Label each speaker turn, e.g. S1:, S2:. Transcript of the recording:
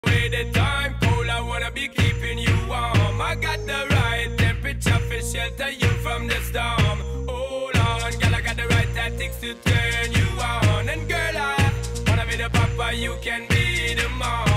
S1: Way the time cold, I wanna be keeping you warm. I got the right temperature for shelter you from the storm. Hold on, girl, I got the right tactics to turn you on. And girl, I wanna be the papa, you can be the mom.